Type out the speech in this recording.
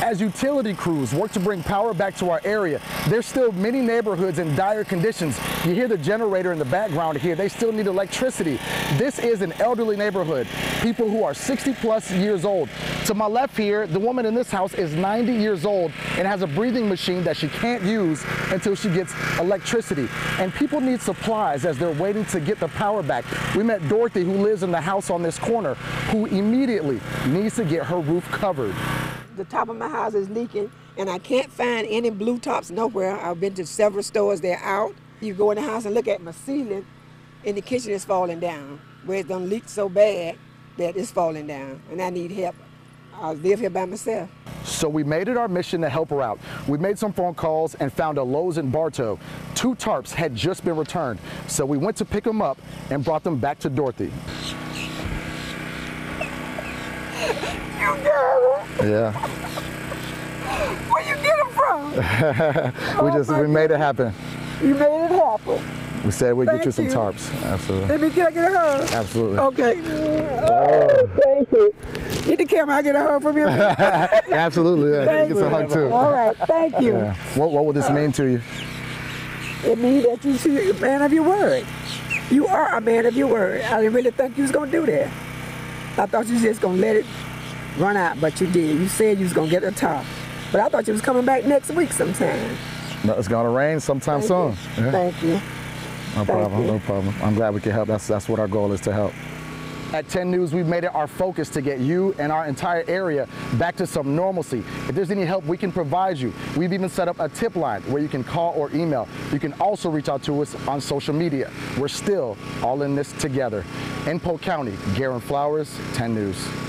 As utility crews work to bring power back to our area, there's still many neighborhoods in dire conditions. You hear the generator in the background here. They still need electricity. This is an elderly neighborhood. People who are 60+ years old. To my left here, the woman in this house is 90 years old and has a breathing machine that she can't use until she gets electricity. And people need supplies as they're waiting to get the power back. We met Dorothy, who lives in the house on this corner, who immediately needs to get her roof covered. The top of my house is leaking, and I can't find any blue tops nowhere. I've been to several stores, they're out. You go in the house and look at my ceiling, and the kitchen is falling down, where it's done leaked so bad that it's falling down, and I need help. I live here by myself. So we made it our mission to help her out. We made some phone calls and found a Lowe's in Bartow. 2 tarps had just been returned, so we went to pick them up and brought them back to Dorothy. You girl! Yeah. Where you get them from? We made it happen. You made it happen. We said we'd get you some Thank tarps. Absolutely. Let me get a hug. Absolutely. Okay. Oh, thank you. Get the camera, I get a hug from you. Absolutely. Yeah. Thank Get some hug too. All right, thank you. Yeah. What will this mean to you? It means that you're a man of your word. You are a man of your word. I didn't really think you was going to do that. I thought you was just going to let it run out, but you did. You said you was going to get the top. But I thought you was coming back next week sometime. No, it's going to rain sometime soon. Yeah. Thank you. No problem, no problem. I'm glad we can help. That's what our goal is, to help. At 10 News, we've made it our focus to get you and our entire area back to some normalcy. If there's any help we can provide you, we've even set up a tip line where you can call or email. You can also reach out to us on social media. We're still all in this together. In Polk County, Garen Flowers, 10 News.